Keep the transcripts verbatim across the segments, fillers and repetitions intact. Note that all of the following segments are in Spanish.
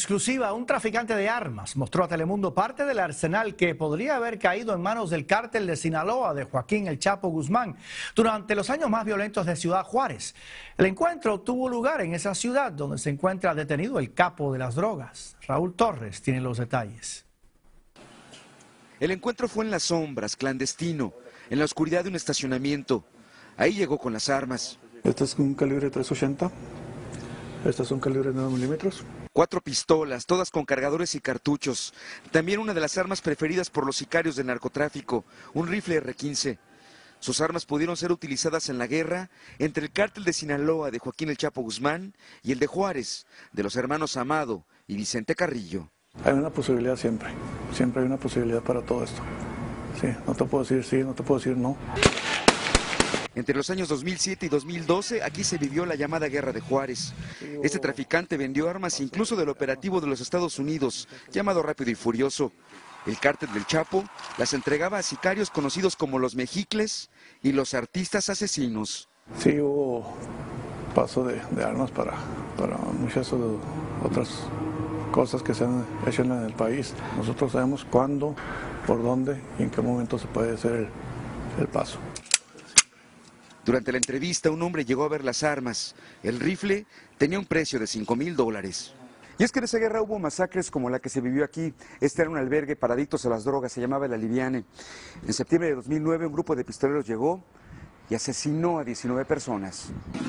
Exclusiva, un traficante de armas mostró a Telemundo parte del arsenal que podría haber caído en manos del cártel de Sinaloa de Joaquín El Chapo Guzmán durante los años más violentos de Ciudad Juárez. El encuentro tuvo lugar en esa ciudad donde se encuentra detenido el capo de las drogas. Raúl Torres tiene los detalles. El encuentro fue en las sombras, clandestino, en la oscuridad de un estacionamiento. Ahí llegó con las armas. Este es un calibre tres ochenta, este es un calibre nueve milímetros. Cuatro pistolas, todas con cargadores y cartuchos. También una de las armas preferidas por los sicarios del narcotráfico, un rifle erre quince. Sus armas pudieron ser utilizadas en la guerra entre el cártel de Sinaloa de Joaquín El Chapo Guzmán y el de Juárez, de los hermanos Amado y Vicente Carrillo. Hay una posibilidad siempre, siempre hay una posibilidad para todo esto. Sí, no te puedo decir sí, no te puedo decir no. Entre los años dos mil siete y dos mil doce, aquí se vivió la llamada Guerra de Juárez. Este traficante vendió armas incluso del operativo de los Estados Unidos, llamado Rápido y Furioso. El cártel del Chapo las entregaba a sicarios conocidos como los mexicles y los artistas asesinos. Sí, hubo paso de, de armas para, para muchas otras cosas que se han hecho en el país. Nosotros sabemos cuándo, por dónde y en qué momento se puede hacer el, el paso. Durante la entrevista, un hombre llegó a ver las armas. El rifle tenía un precio de cinco mil dólares. Y es que en esa guerra hubo masacres como la que se vivió aquí. Este era un albergue para adictos a las drogas, se llamaba El Aliviane. En septiembre de dos mil nueve, un grupo de pistoleros llegó y asesinó a diecinueve personas.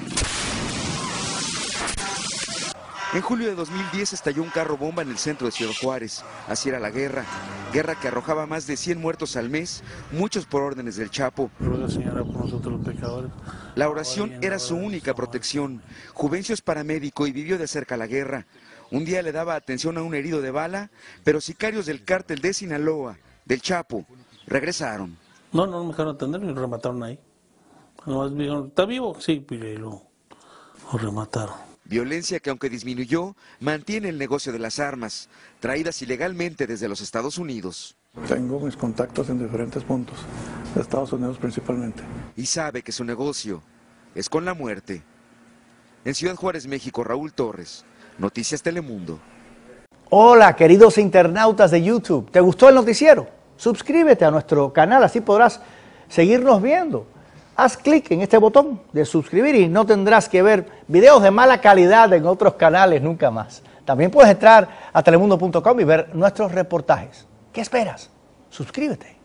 En julio de dos mil diez estalló un carro bomba en el centro de Ciudad Juárez. Así era la guerra. Guerra que arrojaba más de cien muertos al mes, muchos por órdenes del Chapo. Ruega, Señora, por nosotros los pecadores. La oración era su única protección. Juvencio es paramédico y vivió de cerca la guerra. Un día le daba atención a un herido de bala, pero sicarios del cártel de Sinaloa, del Chapo, regresaron. No, no me dejaron atender y lo remataron ahí. Nomás me dijeron, ¿está vivo? Sí, y lo, lo remataron. Violencia que, aunque disminuyó, mantiene el negocio de las armas, traídas ilegalmente desde los Estados Unidos. Tengo mis contactos en diferentes puntos, de Estados Unidos principalmente. Y sabe que su negocio es con la muerte. En Ciudad Juárez, México, Raúl Torres, Noticias Telemundo. Hola, queridos internautas de YouTube. ¿Te gustó el noticiero? Suscríbete a nuestro canal, así podrás seguirnos viendo. Haz clic en este botón de suscribir y no tendrás que ver videos de mala calidad en otros canales nunca más. También puedes entrar a telemundo punto com y ver nuestros reportajes. ¿Qué esperas? Suscríbete.